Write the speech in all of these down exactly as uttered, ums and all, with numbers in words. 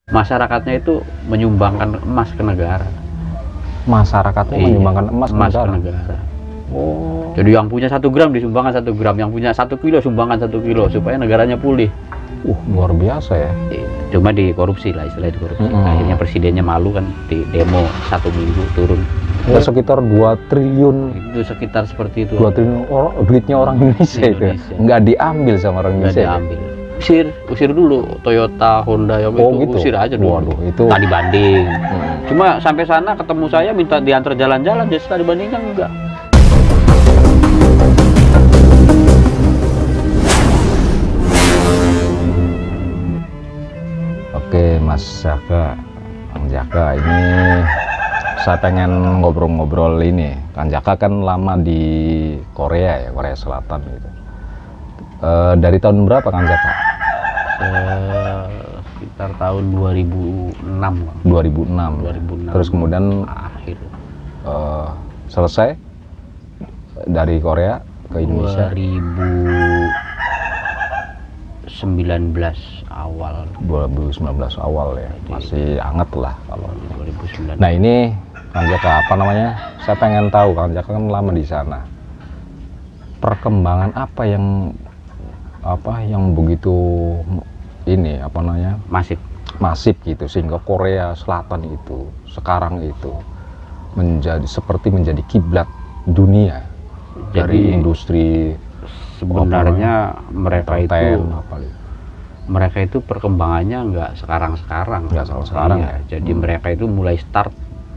Masyarakatnya itu menyumbangkan emas ke negara. Masyarakatnya Iya, menyumbangkan emas, emas ke ke negara. negara. Oh. Jadi yang punya satu gram disumbangkan satu gram, yang punya satu kilo sumbangkan satu kilo supaya negaranya pulih. Uh, luar biasa ya. Cuma dikorupsi lah, istilah dikorupsi. Mm-hmm. Akhirnya presidennya malu kan, di demo satu minggu turun. Ada sekitar dua triliun. Itu sekitar seperti itu. dua triliun orang, duitnya orang Indonesia, Indonesia. itu. Nggak diambil sama orang Nggak Indonesia. diambil. Usir, usir dulu Toyota, Honda yang Oh, itu gitu? usir aja dulu. Waduh, itu. Tak dibanding. Hmm. Cuma sampai sana ketemu saya minta diantar jalan-jalan, jadi tak dibandingkan enggak. Oke, Mas Jaka, Kang Jaka, ini saya pengen ngobrol-ngobrol ini. Kang Jaka kan lama di Korea ya, Korea Selatan gitu. E, dari tahun berapa Kang Jaka? Eh, sekitar tahun dua ribu enam. dua ribu enam. dua ribu enam. Terus kemudian akhir e, selesai dari Korea ke Indonesia. dua ribu sembilan belas awal. dua ribu sembilan belas awal ya, masih anget lah kalau. dua ribu sembilan belas. Nah ini Kang Jaka, apa namanya? Saya pengen tahu, Kang Jaka kan lama di sana. Perkembangan apa yang apa yang begitu ini apa namanya? Masif. Masif gitu sehingga Korea Selatan itu sekarang itu menjadi seperti menjadi kiblat dunia. Jadi dari industri sebenarnya mereka itu apa gitu. mereka itu perkembangannya nggak sekarang-sekarang. Nggak sekarang-sekarang iya, ya. Jadi Hmm. mereka itu mulai start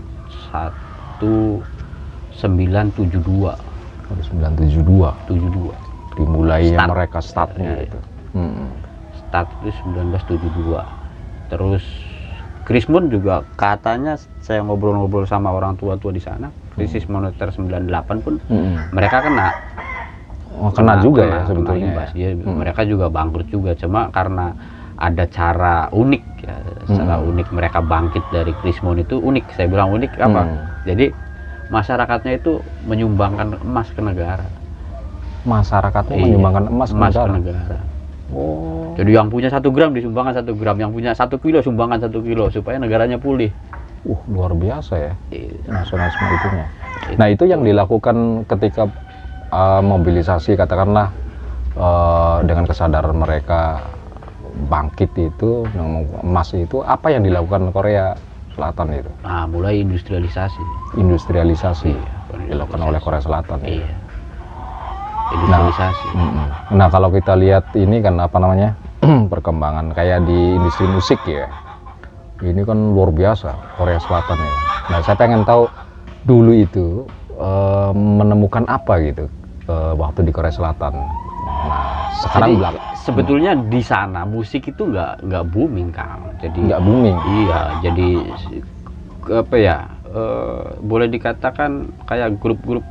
seribu sembilan ratus tujuh puluh dua. seribu sembilan ratus tujuh puluh dua. tujuh puluh dua. Dimulai Start. mereka startnya Ya, itu. Hmm. Start itu seribu sembilan ratus tujuh puluh dua. Terus Krismun juga katanya saya ngobrol-ngobrol sama orang tua-tua di sana, krisis moneter sembilan puluh delapan pun Hmm. mereka kena. Oh, kena, kena juga kena, ya sebetulnya. Kena imbas. Dia, hmm. Mereka juga bangkrut juga, cuma karena ada cara unik ya, cara hmm. unik mereka bangkit dari Krismun itu unik. Saya bilang unik apa? Hmm. Jadi masyarakatnya itu menyumbangkan emas ke negara. Masyarakatnya Iya, menyumbangkan emas, emas ke ke negara. negara. Oh. Jadi yang punya satu gram disumbangkan satu gram, yang punya satu kilo sumbangkan satu kilo supaya negaranya pulih. Uh, luar biasa ya. Iya. Nasionalisme itunya. Itu. Nah itu yang dilakukan ketika uh, mobilisasi katakanlah uh, dengan kesadaran mereka bangkit itu emas itu, apa yang dilakukan Korea Selatan itu? Nah, mulai industrialisasi. Industrialisasi Iya, dilakukan oleh Korea Selatan. Iya. Ya? Industrialisasi. Nah, mm, nah kalau kita lihat ini kan apa namanya perkembangan kayak di industri musik ya, ini kan luar biasa Korea Selatan ya. Nah saya pengen tahu dulu itu uh, menemukan apa gitu uh, waktu di Korea Selatan. Nah sekarang Jadi, belakang sebetulnya hmm. di sana musik itu nggak nggak booming Kang. Jadi nggak booming. Iya, jadi apa ya? Uh, boleh dikatakan kayak grup-grup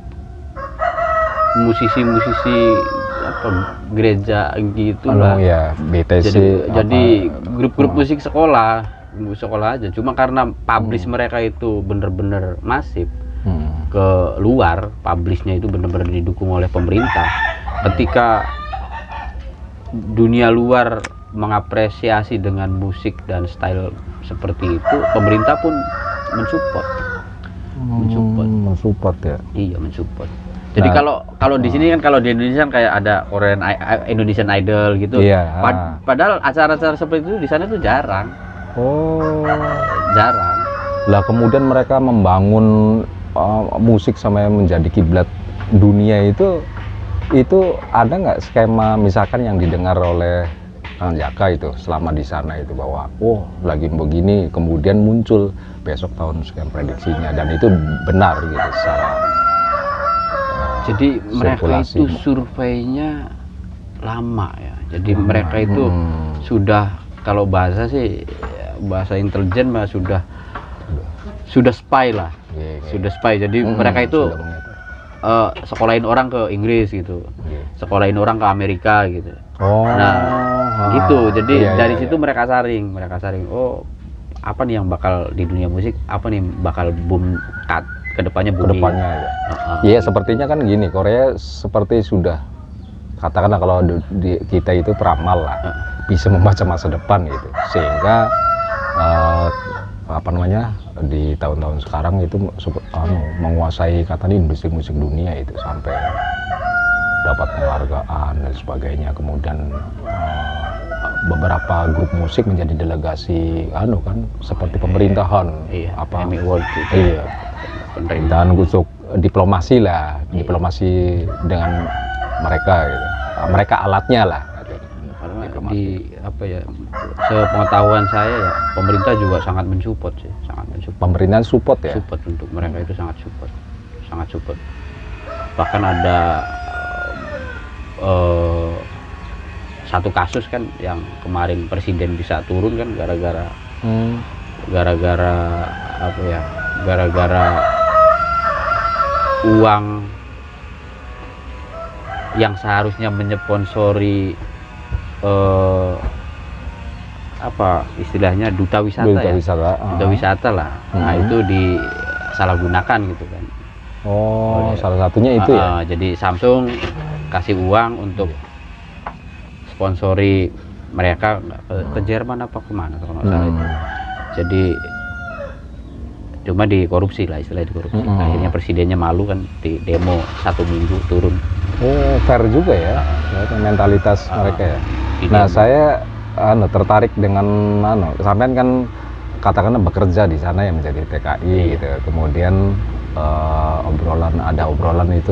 musisi-musisi apa gereja gitu lah. Oh ya, B T C. Jadi jadi apa, grup-grup hmm. musik sekolah, sekolah aja. Cuma karena publish hmm. mereka itu bener-bener masif hmm. ke luar, publishnya itu bener-bener didukung oleh pemerintah. Ketika dunia luar mengapresiasi dengan musik dan style seperti itu, pemerintah pun mensupport. Mensupport. Hmm, mensupport ya. Iya, mensupport. Jadi Nah, kalau kalau di sini kan kalau di Indonesia kan kayak ada Korean Indonesian Idol gitu. Iya. Pad, padahal acara-acara seperti itu di sana tuh jarang. Oh. Jarang. Lah kemudian mereka membangun uh, musik sampai menjadi kiblat dunia itu itu ada nggak skema misalkan yang didengar oleh Kang Jaka itu selama di sana itu bahwa oh lagi begini kemudian muncul besok tahun sekian prediksinya dan itu benar gitu secara jadi mereka sirkulasi. itu surveinya lama ya. Jadi hmm. mereka itu hmm. sudah kalau bahasa sih bahasa intelijen mah sudah sudah spy lah. Yeah, yeah. Sudah spy. Jadi hmm, mereka itu uh, sekolahin orang ke Inggris gitu. Yeah. Sekolahin orang ke Amerika gitu. Oh. Nah, ah, gitu. Jadi iya, dari iya, situ iya. mereka saring, mereka saring. Oh, apa nih yang bakal di dunia musik? Apa nih bakal boom cut? Kedepannya booming. Kedepannya ya. Uh-huh. Iya sepertinya kan gini, Korea seperti sudah katakanlah kalau di, di, kita itu peramal lah, uh. bisa membaca masa depan gitu, sehingga uh, apa namanya di tahun-tahun sekarang itu anu, menguasai katanya industri musik dunia itu sampai dapat penghargaan dan sebagainya. Kemudian uh, beberapa grup musik menjadi delegasi anu kan seperti pemerintahan, iya, apa Grammy Award gitu. iya pemerintahan untuk diplomasi lah, iya. diplomasi dengan mereka gitu. Mereka alatnya lah. Karena di apa ya, sepengetahuan saya ya pemerintah juga sangat mensupport sih, sangat mensupport. Pemerintahan support ya. Support untuk mereka itu sangat support, sangat support. Bahkan ada uh, satu kasus kan yang kemarin presiden bisa turun kan gara-gara Hmm. gara-gara apa ya, gara-gara uang yang seharusnya menyponsori eh, apa istilahnya duta wisata Duta ya wisata, duta ah. wisata lah. Nah Hmm. itu disalahgunakan gitu kan. Oh, Oleh- salah satunya itu ya. Ah, ah, jadi Samsung kasih uang untuk sponsori mereka ke, ke Jerman apa kemana kalau nggak salah itu. Hmm. Jadi cuma dikorupsi lah, istilah dikorupsi. Hmm. Akhirnya presidennya malu kan, di demo satu minggu turun. Oh, fair juga ya, ternyata mentalitas Ah, mereka ya. di Nah, demo. saya anu tertarik dengan anu, sampean kan katakanlah bekerja di sana ya menjadi T K I Iya. gitu. Kemudian eh, obrolan ada obrolan itu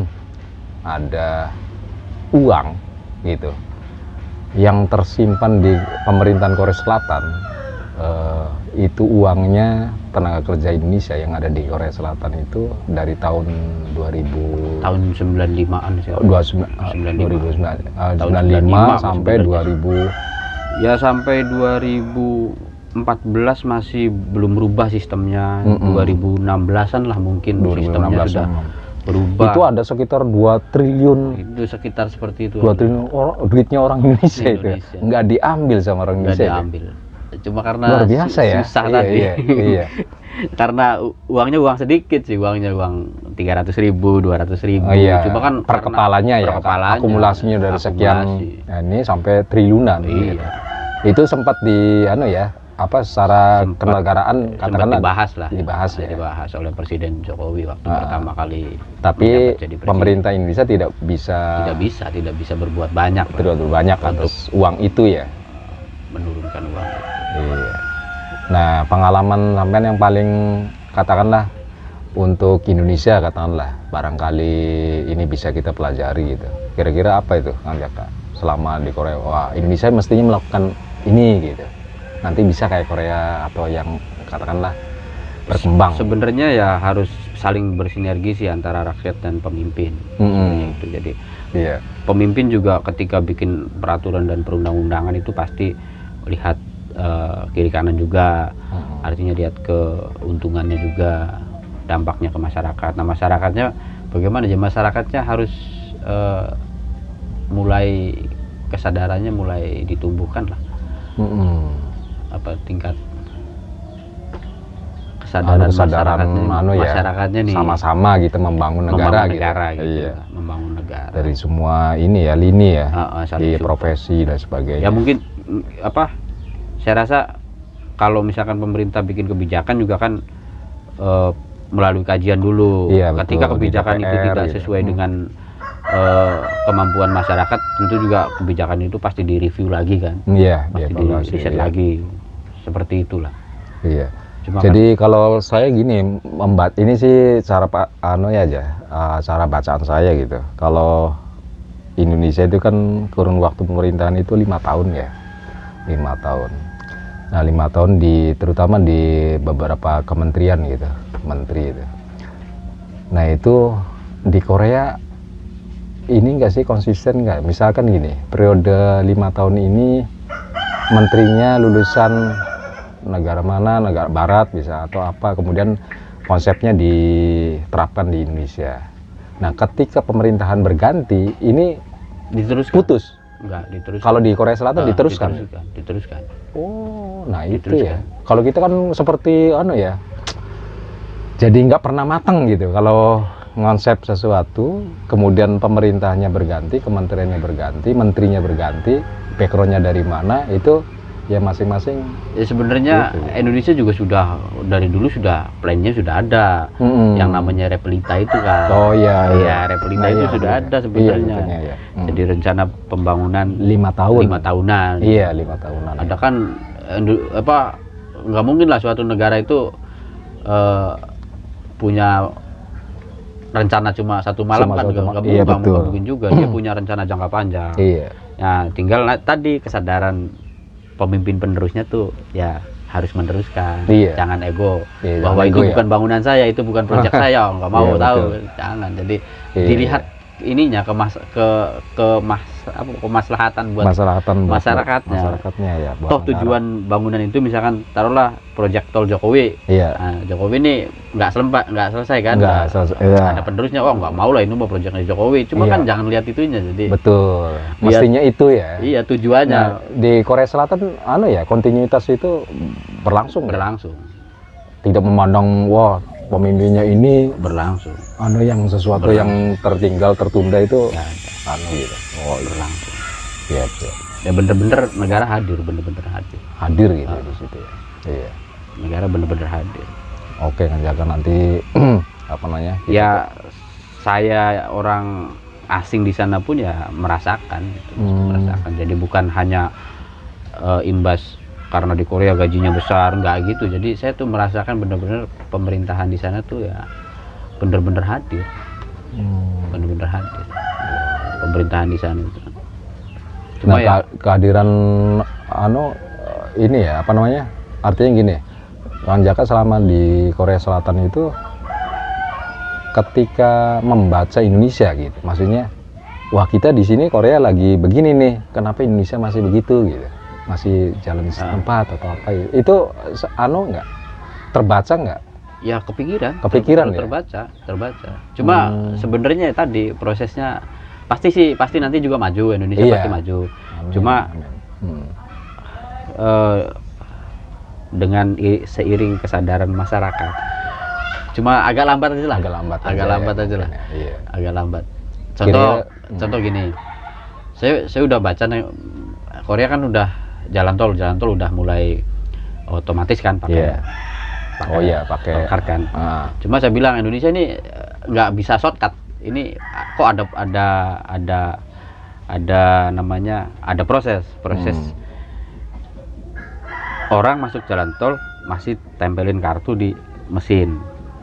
ada uang gitu yang tersimpan di pemerintahan Korea Selatan. eh, itu uangnya tenaga kerja Indonesia yang ada di Korea Selatan itu dari tahun dua ribu tahun sembilan puluh limaan sih. dua sembilan sembilan puluh lima. dua ribu sembilan Tahun sembilan puluh lima sembilan puluh lima sampai sebenarnya. dua ribu. Ya sampai dua ribu empat belas masih belum berubah sistemnya. Mm-mm. dua ribu enam belasan lah mungkin dua ribu enam sistemnya belas sudah memang. berubah. Itu ada sekitar dua triliun Itu sekitar seperti itu. dua triliun orang, duitnya orang Indonesia, Indonesia. itu nggak diambil sama orang Nggak Indonesia itu. diambil. Cuma karena Luar biasa su- ya. susah Iya, tadi. iya, iya. Karena u- uangnya uang sedikit sih, uangnya uang tiga ratus ribu, dua ratus ribu. Oh, iya. Cuma kan per karena kepalanya ya, per kepalanya, akumulasinya dari sekian akumulasi. ya, ini sampai triliunan. Iya. gitu. Itu sempat di anu ya, apa secara Sempat- kenegaraan Sempat katakanlah dibahas lah. dibahas ya. Dibahas oleh Presiden Jokowi waktu Ah. pertama kali Tapi menjabat jadi presiden. pemerintah Indonesia tidak bisa tidak bisa, tidak bisa berbuat banyak lah, terlalu banyak atas uang itu ya. menurunkan uang. Iya. Nah, pengalaman sampean yang paling katakanlah untuk Indonesia katakanlah barangkali ini bisa kita pelajari gitu. Kira-kira apa itu Kang Jaka? Selama di Korea, wah Indonesia mestinya melakukan ini gitu. Nanti bisa kayak Korea atau yang katakanlah berkembang. Sebenarnya ya harus saling bersinergi sih antara rakyat dan pemimpin. Mm-mm. Itu jadi Iya. pemimpin juga ketika bikin peraturan dan perundang-undangan itu pasti lihat eh, kiri kanan juga, Mm-mm. artinya lihat keuntungannya juga, dampaknya ke masyarakat. Nah masyarakatnya bagaimana ya, masyarakatnya harus eh, mulai kesadarannya mulai ditumbuhkan lah, Mm-mm. apa tingkat kesadaran, Anu, kesadaran masyarakatnya, anu ya, masyarakatnya nih sama-sama gitu membangun negara membangun gitu. negara gitu, Iya. membangun negara. Dari semua ini ya lini ya, Ah, ah, saling di support. profesi dan sebagainya. Ya mungkin mm, apa? Saya rasa kalau misalkan pemerintah bikin kebijakan juga kan eh, melalui kajian dulu. Iya, Ketika betul, di kebijakan D P R itu tidak gitu. sesuai Hmm. dengan eh, kemampuan masyarakat, tentu juga kebijakan itu pasti direview lagi kan, Iya, pasti dievaluasi, di riset iya. lagi. Seperti itulah. Iya. Cuma Jadi kalau saya gini, membat ini sih cara pak anu ya aja, uh, cara bacaan saya gitu. Kalau Indonesia itu kan kurun waktu pemerintahan itu lima tahun ya, lima tahun. Nah lima tahun di terutama di beberapa kementerian gitu, menteri itu. Nah itu di Korea ini enggak sih konsisten nggak? Misalkan gini, periode lima tahun ini menterinya lulusan negara mana, negara barat bisa atau apa, kemudian konsepnya diterapkan di Indonesia. Nah ketika pemerintahan berganti ini diteruskan. putus. Enggak, diteruskan. Kalau di Korea Selatan Ah, diteruskan. Diteruskan. diteruskan. Oh, nah itu Diteruskan. ya. Kalau kita kan seperti anu ya, jadi nggak pernah matang gitu. Kalau ngonsep sesuatu, kemudian pemerintahnya berganti, kementeriannya berganti, menterinya berganti, backgroundnya dari mana, itu ya masing-masing. Ya sebenarnya Gitu. Indonesia juga sudah dari dulu sudah plannya sudah ada, Mm-mm. yang namanya Repelita itu kan. Oh iya, Iya, Repelita Nah, itu iya, sudah betul. ada sebenarnya. Iya, iya. Mm. Jadi rencana pembangunan lima tahun. lima tahunan. Iya, lima tahunan. Ada kan Indo- apa nggak mungkin lah suatu negara itu eh, punya rencana cuma satu malam Cuma kan satu nggak ma- nggak iya, mungkin, betul. nggak mungkin juga. Dia punya rencana jangka panjang. Iya. Nah, tinggal na- tadi kesadaran pemimpin penerusnya tuh ya harus meneruskan. Iya. Jangan ego Iya, bahwa jangan itu ego ya. bukan bangunan saya, itu bukan proyek saya, nggak mau Iya, tahu. betul. Jangan. Jadi Iya, dilihat ininya ke mas ke ke mas apa kemaslahatan buat Masyarakat masyarakatnya. Masyarakatnya ya. buat toh negara. tujuan bangunan itu misalkan taruhlah proyek tol Jokowi. Iya. Nah, Jokowi ini nggak selesai nggak selesai kan. Nggak Nah, selesai, iya. ada penerusnya, oh nggak mau lah ini mau proyeknya Jokowi, cuma Iya. kan jangan lihat itunya. Jadi Betul. Mestinya itu ya. iya tujuannya Nah, di Korea Selatan anu ya, kontinuitas itu berlangsung. ya? berlangsung Tidak memandang wah pemimpinnya ini berlangsung anu yang sesuatu Berlangsung. yang tertinggal tertunda itu ya, ada. anu gitu. Oh, iya. berlangsung Siap, siap. ya bener-bener negara hadir bener-bener hadir Hadir gitu Ah. di situ ya. Iya. negara bener-bener hadir. Oke, Jaga nanti apa namanya? kita- Ya saya orang asing di sana pun ya merasakan gitu, Hmm. merasakan. Jadi bukan hanya eh, imbas karena di Korea gajinya besar, nggak gitu. Jadi saya tuh merasakan bener-bener pemerintahan di sana tuh ya bener-bener hadir, Hmm. bener-bener hadir pemerintahan di sana itu. Cuma Nah, ya ke- kehadiran anu ini ya, apa namanya? Artinya gini, Kang Jaka selama di Korea Selatan itu ketika membaca Indonesia gitu, maksudnya wah kita di sini Korea lagi begini nih, kenapa Indonesia masih begitu gitu, masih jalan setempat atau apa gitu. Itu se- anu nggak terbaca nggak? ya kepikiran, Kepikiran ter- ya? terbaca, terbaca. Cuma Hmm. sebenarnya tadi prosesnya pasti sih pasti nanti juga maju, Indonesia Iya. pasti maju. Amin, Cuma amin. Hmm. eh, dengan i- seiring kesadaran masyarakat. Cuma agak lambat aja lah. agak lambat, Agak aja lambat ya, aja lah. mungkin ya. Iya. Agak lambat. Contoh, Kira-kira, hmm. contoh gini. Saya saya udah baca nih, Korea kan udah jalan tol, jalan tol udah mulai otomatis kan pakai. Iya. pakai Oh iya, pakai tol kan. Ah. Cuma saya bilang Indonesia ini eh, nggak bisa shortcut. Ini kok ada ada ada ada namanya ada proses proses Hmm. orang masuk jalan tol masih tempelin kartu di mesin,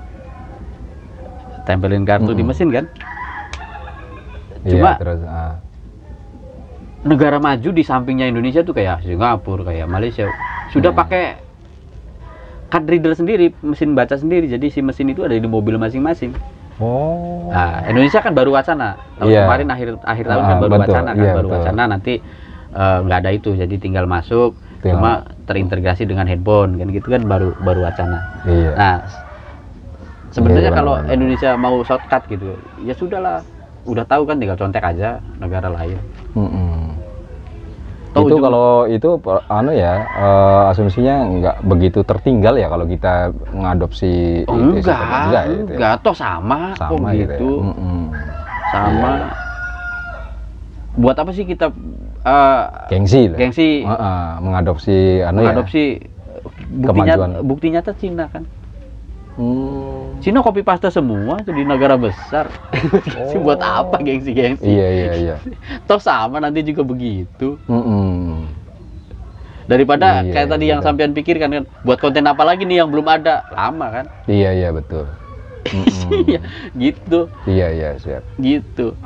tempelin kartu di Mm-mm. mesin kan. Iya, Cuma terus ah. negara maju di sampingnya Indonesia tuh kayak Singapura, kayak Malaysia sudah Hmm. pakai card reader sendiri, mesin baca sendiri. Jadi si mesin itu ada di mobil masing-masing. Oh. Nah, Indonesia kan baru wacana. Tahun Iya. kemarin akhir akhir tahun Ah, kan baru betul. wacana kan, Iya, baru betul. wacana nanti eh, nggak ada itu. Jadi tinggal masuk, Tinggal- cuma terintegrasi dengan handphone kan gitu kan baru baru wacana. Iya. Nah, sebenarnya Iya, kalau benar-benar. Indonesia mau shortcut gitu, ya sudahlah. Udah tahu kan tinggal contek aja negara lain. Mm-mm. Tahu itu ujung- kalau itu per- anu ya eh, asumsinya nggak begitu tertinggal ya kalau kita mengadopsi Oh, itu enggak, sistem. enggak, ya, itu ya? enggak, toh sama, kok Sama gitu, gitu. ya. Mm-mm. Sama. Iya. Buat apa sih kita eh, Gengsi lah. gengsi Heeh, mengadopsi anu mengadopsi buktinya Kemajuan. bukti nyata Cina kan? ya. Hmm. Cina copy paste semua itu di negara besar. Gengsi Oh. buat apa gengsi-gengsi? Iya iya iya. Toh sama nanti juga begitu. Mm-mm. Daripada Iya, kayak tadi yang betul. sampean pikirkan kan, buat konten apa lagi nih yang belum ada? Lama kan? Iya iya betul. Mm-mm. Iya, gitu, Iya iya siap. gitu.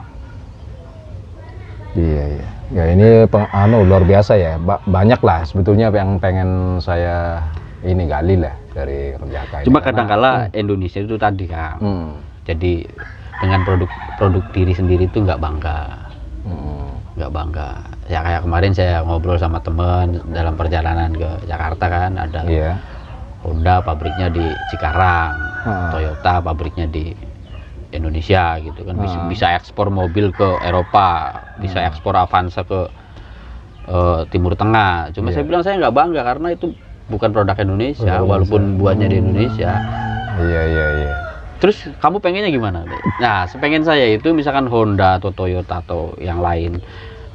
Iya iya. Ya ini peng, anu luar biasa ya. Ba- banyak lah sebetulnya yang pengen saya ini gali lah dari Kerjaka ini. Cuma Karena- kadangkala Indonesia itu tadi kan. Hmm. Jadi dengan produk produk diri sendiri itu nggak bangga, Hmm. nggak bangga. Ya kayak kemarin saya ngobrol sama teman dalam perjalanan ke Jakarta kan, ada Iya. Honda pabriknya di Cikarang, Ah. Toyota pabriknya di Indonesia gitu kan, bisa, Ah. bisa ekspor mobil ke Eropa, bisa Hmm. ekspor Avanza ke eh, Timur Tengah. Cuma Iya. saya bilang saya nggak bangga karena itu bukan produk Indonesia, Produk walaupun Indonesia. buatnya di Indonesia. Iya iya iya. Terus kamu pengennya gimana? Nah, sepengen saya itu misalkan Honda atau Toyota atau yang lain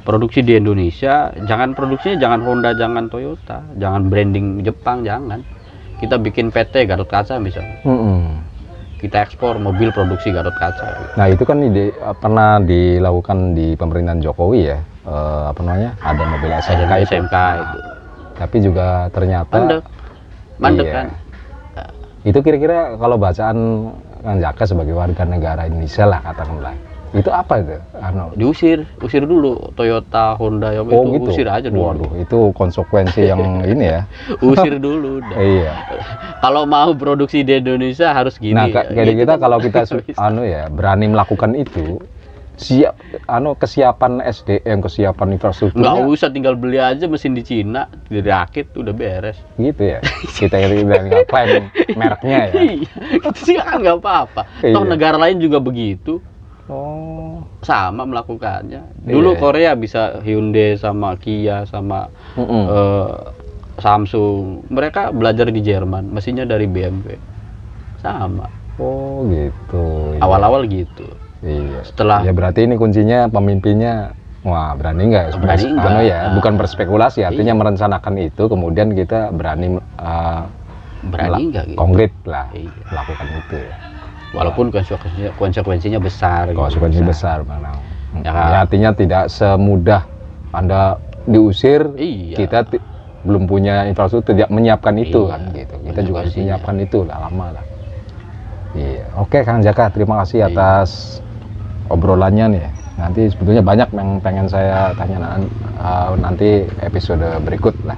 produksi di Indonesia, jangan produksinya jangan Honda, jangan Toyota, jangan branding Jepang, jangan. Kita bikin P T Gatot Kaca misalnya. Mm-mm. Kita ekspor mobil produksi Gatot Kaca. Nah itu kan ide, pernah dilakukan di pemerintahan Jokowi ya, eh, apa namanya, ada mobil S M K, Ada itu. S M K itu. Tapi juga ternyata Mandek, mandek iya. kan. Itu kira-kira kalau bacaan Kang Jaka sebagai warga negara Indonesia lah katakanlah, itu apa itu? Ano, Diusir, usir dulu Toyota, Honda yang oh itu gitu. usir aja dulu. Waduh, itu konsekuensi yang ini ya. Usir dulu. Udah. Iya. Kalau mau produksi di Indonesia harus gini. Nah, ya. kayak Gitu kita kan kalau kita nggak bisa. anu ya berani melakukan itu, siap anu kesiapan S D M, kesiapan infrastrukturnya Nggak usah, tinggal beli aja mesin di Cina, dirakit udah beres. gitu ya. Kita udah nggak klaim mereknya ya. Iya, itu sih kan nggak apa-apa. Toh Iya. negara lain juga begitu, Oh. sama melakukannya. Dulu Iya. Korea bisa Hyundai sama Kia sama Mm-mm. eh, Samsung. Mereka belajar di Jerman, mesinnya dari B M W. Sama. Oh gitu. Iya. Awal-awal gitu. Iya. Setelah Ya berarti ini kuncinya pemimpinnya. Wah berani nggak? Berani Anu nggak? ya, bukan berspekulasi. Artinya Iya. merencanakan itu, kemudian kita berani uh, berani nggak gitu. konkret lah Iya. melakukan itu ya. Walaupun konsekuensinya, konsekuensinya besar. gitu. Konsekuensi besar, Bang. Ya, Ya, artinya tidak semudah Anda diusir, Iya. kita ti- belum punya infrastruktur, tidak menyiapkan itu Iya, kan gitu. Kita juga harus konsekuensinya. menyiapkan itu lah lama lah. Iya. Oke Kang Jaka, terima kasih Iya. atas obrolannya nih. Nanti sebetulnya banyak yang pengen saya tanya nan- uh, nanti episode berikut lah.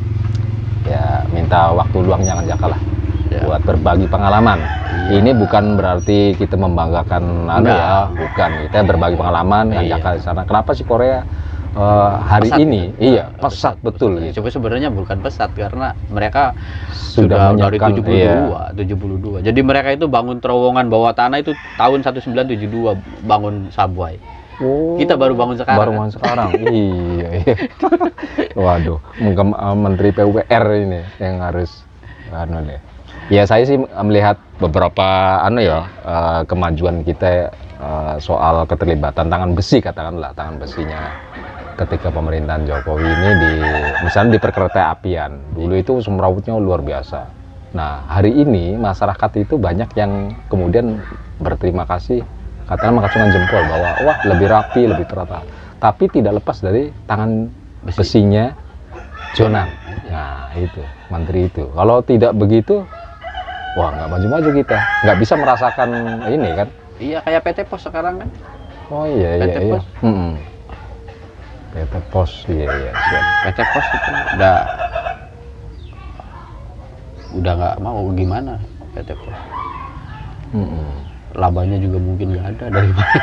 Ya, minta waktu luangnya Kang Jaka lah. Ya. Buat berbagi pengalaman. Iya. Ini bukan berarti kita membanggakan anu Enggak. ya, bukan. Kita berbagi pengalaman Kang Iya. Jaka di sana. Kenapa sih Korea eh, hari Pesat ini? gitu. Iya, Nah, pesat betul gitu. Coba sebenarnya bukan pesat karena mereka Sudah sudah, dari menyiapkan, tujuh puluh dua, tujuh puluh dua. Jadi mereka itu bangun terowongan bawah tanah itu tahun seribu sembilan ratus tujuh puluh dua bangun subway. Oh, Kita baru bangun sekarang. Baru bangun sekarang. Iya, iya. Waduh, mungkin eh, Menteri P U R ini yang harus anu deh. Ya saya sih melihat beberapa anu ya eh, kemajuan kita eh, soal keterlibatan tangan besi katakanlah tangan besinya ketika pemerintahan Jokowi ini di misalnya di perkereta apian dulu itu semrawutnya luar biasa. Nah hari ini masyarakat itu banyak yang kemudian berterima kasih katanya mengacungkan jempol bahwa wah lebih rapi lebih terata tapi tidak lepas dari tangan Besi. besinya Jonan. Nah itu menteri itu kalau tidak begitu wah nggak maju-maju kita nggak bisa merasakan ini kan. Iya, kayak P T Pos sekarang kan. Oh iya P T iya iya Pos. Mm-mm. P T Pos iya iya siap. P T Pos itu udah udah nggak mau gimana P T Pos. Mm-mm. Labanya juga mungkin nggak ada dari mana.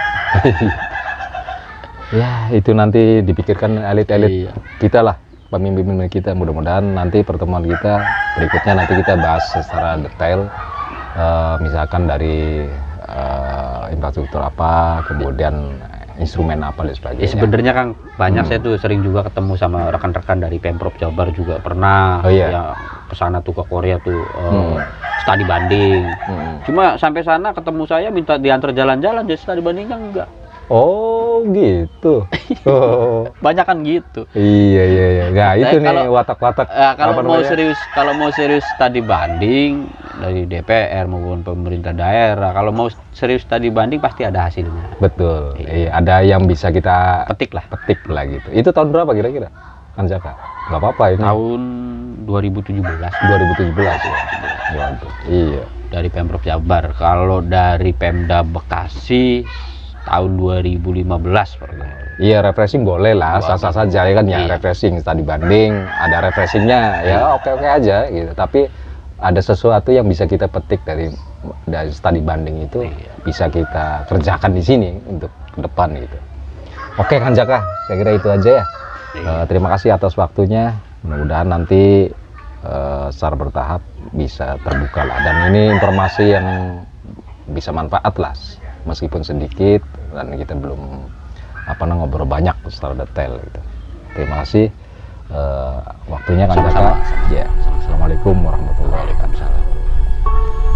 Ya itu nanti dipikirkan elit-elit Iya. kita lah pemimpin-pemimpin kita mudah-mudahan nanti pertemuan kita berikutnya nanti kita bahas secara detail eh, misalkan dari eh, infrastruktur apa kemudian instrumen apa dan Ya sebagainya. sebenarnya Kang banyak Hmm. saya tuh sering juga ketemu sama rekan-rekan dari Pemprov Jabar juga pernah Oh, iya? ya kesana tuh ke Korea tuh eh, Hmm. studi banding. Mm-mm. Cuma sampai sana ketemu saya minta diantar jalan-jalan, jadi studi bandingnya enggak. Oh gitu. Oh. Banyak kan gitu. Iya iya iya. Nah Saya itu nih kalau- watak-watak. Eh, kalau apa mau namanya? serius, kalau mau serius studi banding dari D P R maupun pemerintah daerah, kalau mau serius studi banding pasti ada hasilnya. Betul. Iya. Iya. Ada yang bisa kita Petik lah. petik lah gitu. Itu tahun berapa kira-kira? Kan Jaka? Gak apa-apa ini. Tahun dua ribu tujuh belas dua ribu tujuh belas ya. Waduh. Iya. dari Pemprov Jabar. Kalau dari Pemda Bekasi tahun dua ribu lima belas pernah. Iya refreshing boleh lah, sah-sah saja ya kan ya Iya. refreshing tadi banding, ada refreshingnya ya oke-oke aja gitu. Tapi ada sesuatu yang bisa kita petik dari dari studi banding itu Iya. bisa kita kerjakan di sini untuk ke depan gitu. Oke Kang Jaka, saya kira itu aja ya. Iya. Eh, terima kasih atas waktunya. Mudah-mudahan nanti eh, secara bertahap bisa terbuka lah. Dan ini informasi yang bisa manfaat lah, meskipun sedikit dan kita belum apa namanya ngobrol banyak secara detail gitu. Terima kasih eh, waktunya Kang Jaka. Sama-sama. Ya, assalamualaikum warahmatullahi wabarakatuh. Waalaikumsalam.